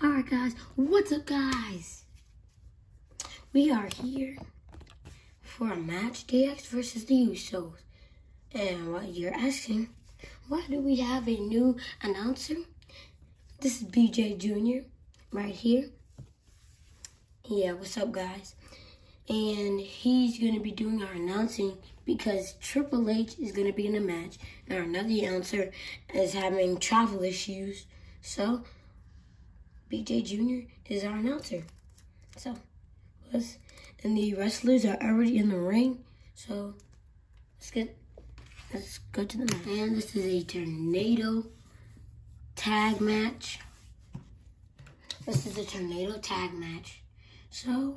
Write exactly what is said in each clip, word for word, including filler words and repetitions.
Alright guys, what's up guys? We are here for a match, D X versus the Usos. And what you're asking, why do we have a new announcer? This is B J Junior right here. Yeah, what's up guys? And he's going to be doing our announcing because Triple H is going to be in the match. And our another announcer is having travel issues. So, B J Junior is our announcer. So, let's, and the wrestlers are already in the ring. So, let's get, let's go to the match. And this is a tornado tag match. This is a tornado tag match. So,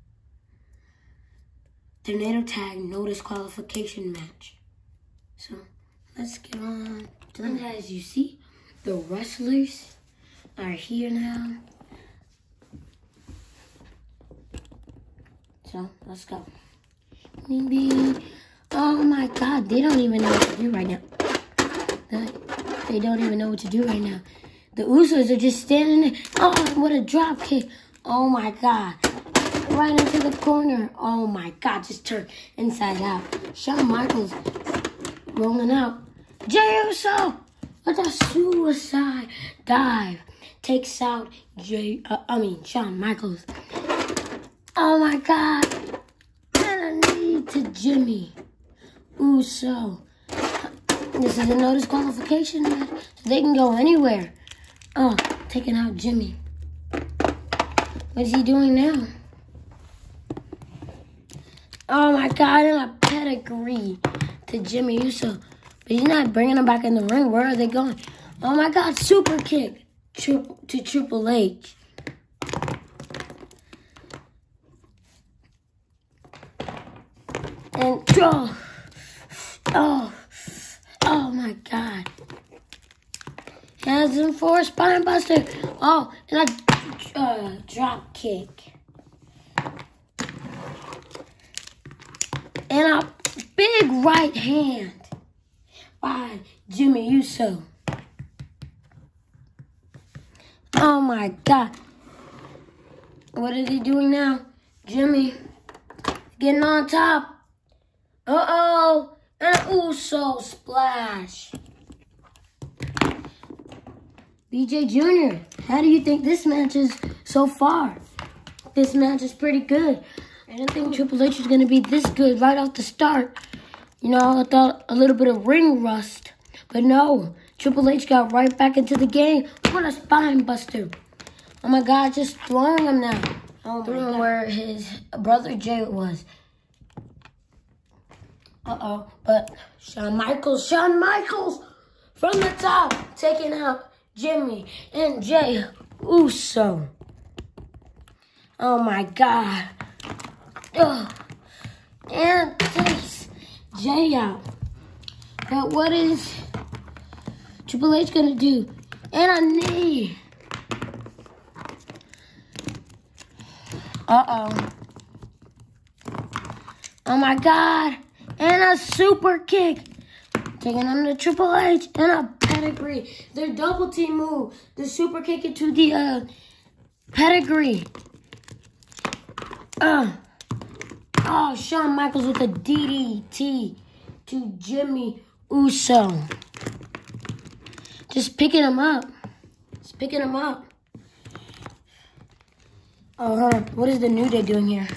tornado tag, no disqualification match. So, let's get on to the match. As you see, the wrestlers are here now. So, let's go. Maybe, oh my God, they don't even know what to do right now. They don't even know what to do right now. The Usos are just standing there. Oh, what a drop kick. Oh my God. Right into the corner. Oh my God, just turned inside out. Shawn Michaels rolling out. Jey Uso with a suicide dive. Takes out Jay, uh, I mean, Shawn Michaels. Oh my God. And a knee to Jimmy Uso. This is a no disqualification match, so they can go anywhere. Oh, taking out Jimmy. What is he doing now? Oh my God, and a pedigree to Jimmy Uso. But he's not bringing him back in the ring. Where are they going? Oh my God, super kick to, to Triple H. And, oh, oh, oh my God. Hands him for a spine buster. Oh, and a uh, drop kick. And a big right hand by Jimmy Uso. Oh my God. What is he doing now? Jimmy getting on top. Uh-oh. And an Uso splash. B J Junior, how do you think this match is so far? This match is pretty good. I didn't think Triple H was going to be this good right off the start. You know, I thought a little bit of ring rust. But no, Triple H got right back into the game. What a spine buster. Oh my God, just throwing him now. Oh my God. Where his brother Jay was. Uh-oh, but Shawn Michaels, Shawn Michaels from the top, taking out Jimmy and Jey Uso. Oh my God. Ugh. And takes Jay out. But what is Triple H gonna do? And a knee. Uh-oh. Oh my God. And a super kick. Taking him to Triple H and a pedigree. Their double team move. The super kick into the uh, pedigree. Uh. Oh, Shawn Michaels with a D D T to Jimmy Uso. Just picking him up. Just picking him up. Uh-huh. What is the New Day doing here?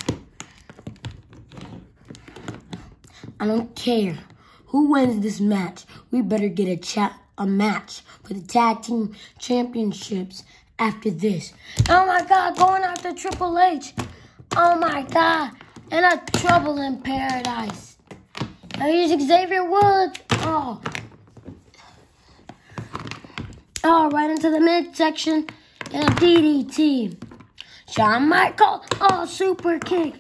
I don't care who wins this match. We better get a chat a match for the tag team championships after this. Oh my God, going after Triple H. Oh my God. And a Trouble in Paradise. Now here's Xavier Woods. Oh. Oh, right into the midsection. And a D D T. Shawn Michaels. Oh, super kick.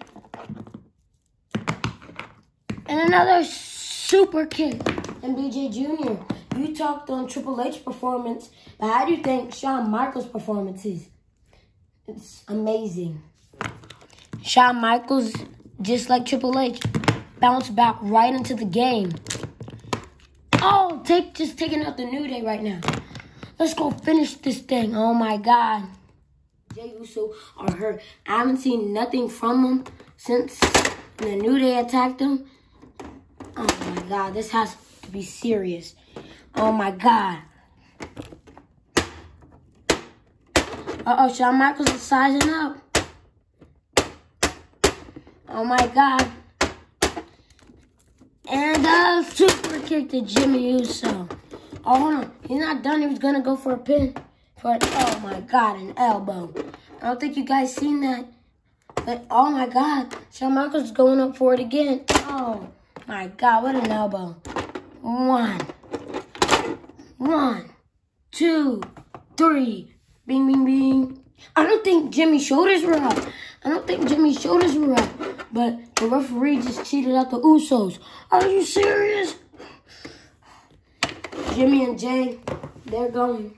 And another super kick. And B J Junior, you talked on Triple H performance, but how do you think Shawn Michaels' performance is? It's amazing. Shawn Michaels, just like Triple H, bounced back right into the game. Oh, take just taking out the New Day right now. Let's go finish this thing. Oh my God. Jey Uso are hurt. I haven't seen nothing from them since the New Day attacked them. Oh my God, this has to be serious. Oh my God. Uh-oh, Shawn Michaels is sizing up. Oh my God. And a super kick to Jimmy Uso. Oh, hold on. He's not done. He was going to go for a pin. For a, oh my God, an elbow. I don't think you guys seen that. But oh my God. Shawn Michaels is going up for it again. Oh my God, what an elbow. One. One. Two. Three. Bing, bing, bing. I don't think Jimmy's shoulders were up. I don't think Jimmy's shoulders were up. But the referee just cheated out the Usos. Are you serious? Jimmy and Jey, they're going.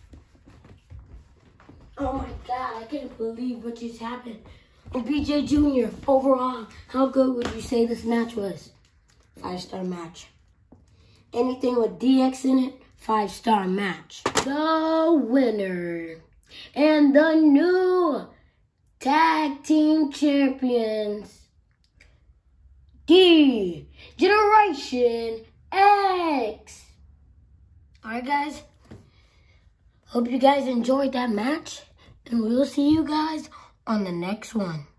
Oh my God, I can't believe what just happened. And B J Junior, overall, how good would you say this match was? Five-star match. Anything with D X in it, five-star match. The winner and the new tag team champions, D Generation X. Alright guys, hope you guys enjoyed that match, and we'll see you guys on the next one.